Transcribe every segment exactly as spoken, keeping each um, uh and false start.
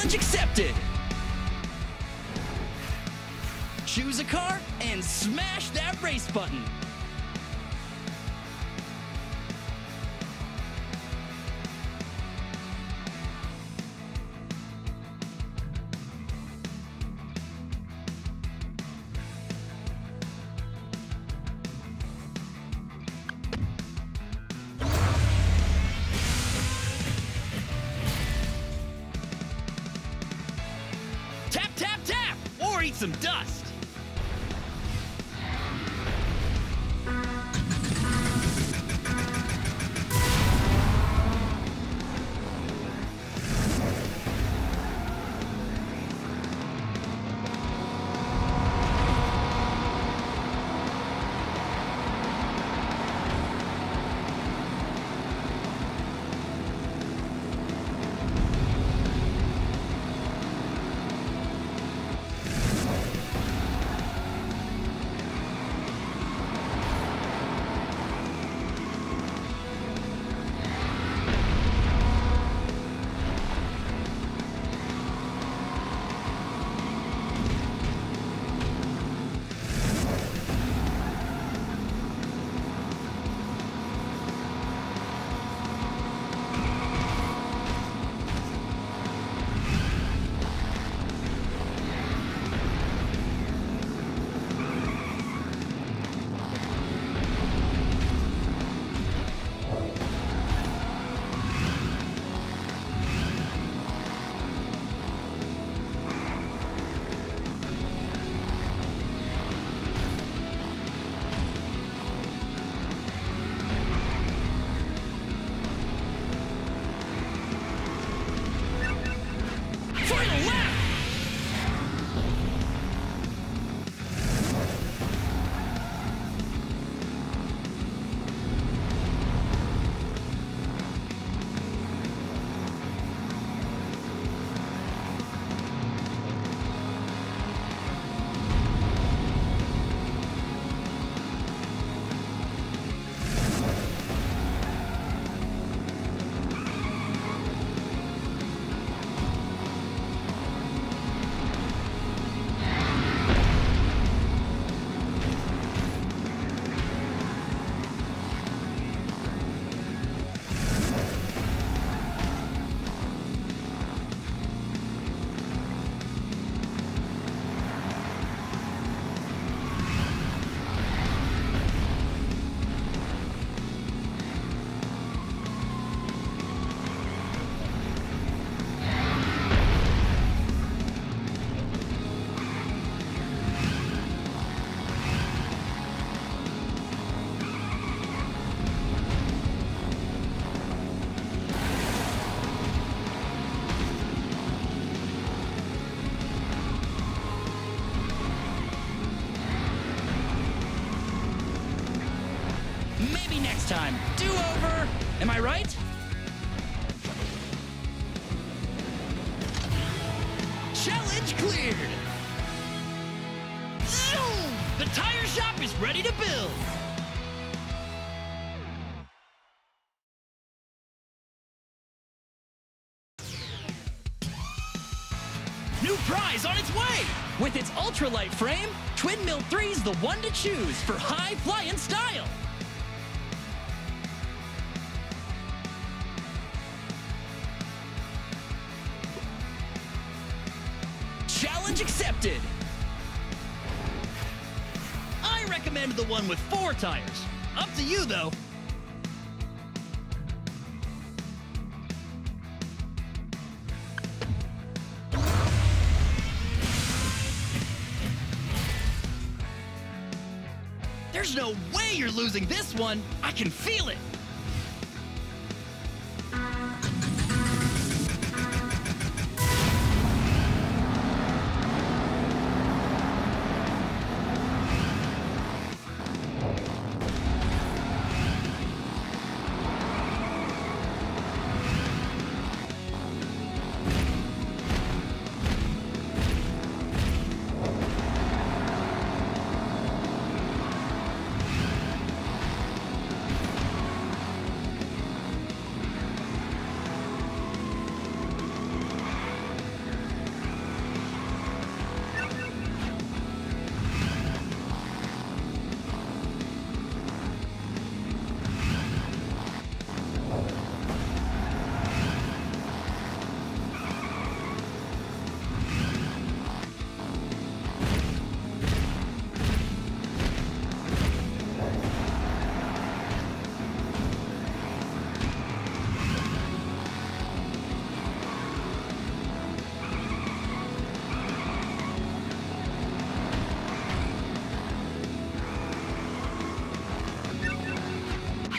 Challenge accepted! Choose a car and smash that race button! Tap, tap, tap! Or eat some dust! Maybe next time. Do over. Am I right? Challenge cleared. Zoom! The tire shop is ready to build. New prize on its way! With its ultralight frame, Twin Mill three's the one to choose for high-flying style. Challenge accepted! I recommend the one with four tires. Up to you, though. There's no way you're losing this one. I can feel it.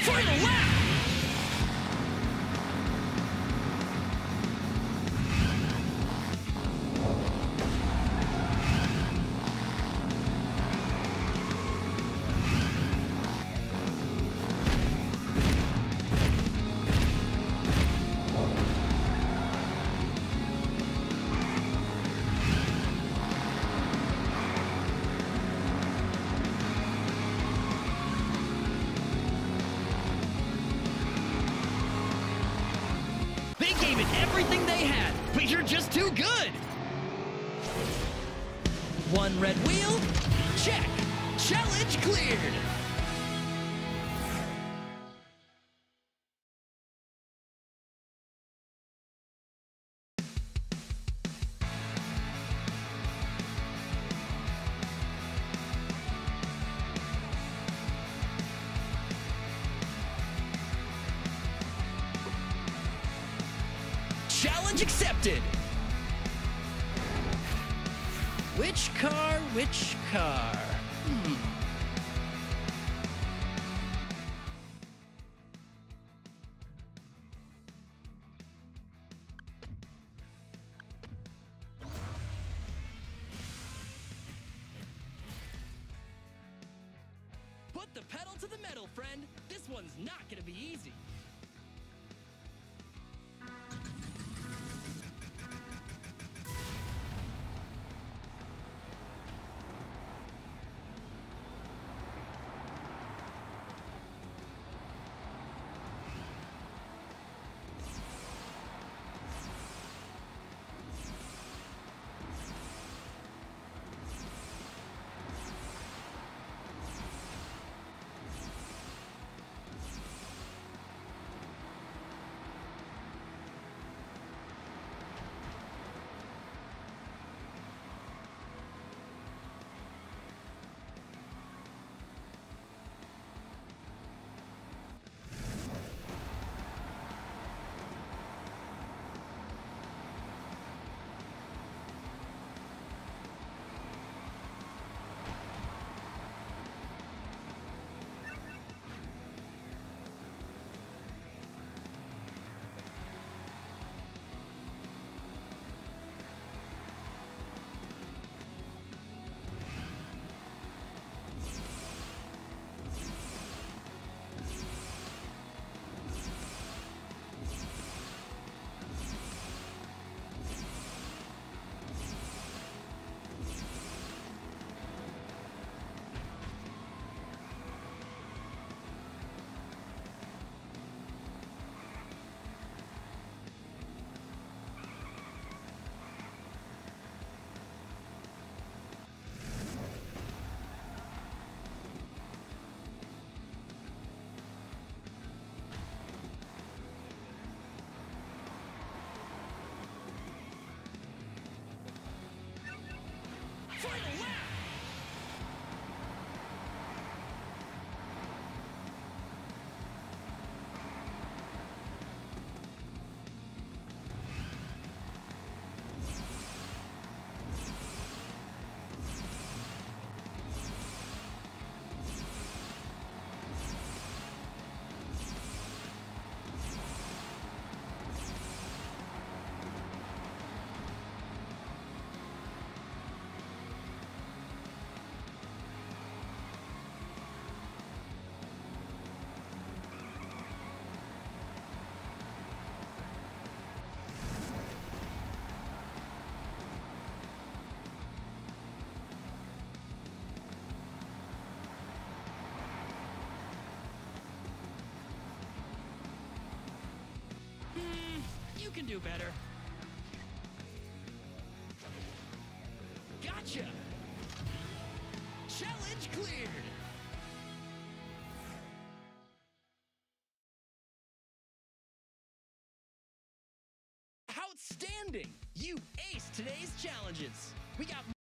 Final lap! They gave it everything they had, but you're just too good! One red wheel, check. Challenge cleared. Challenge accepted. Which car, which car? Hmm. Put the pedal to the metal, friend. This one's not gonna be easy. Final lap! You can do better. Gotcha! Challenge cleared! Outstanding! You aced today's challenges! We got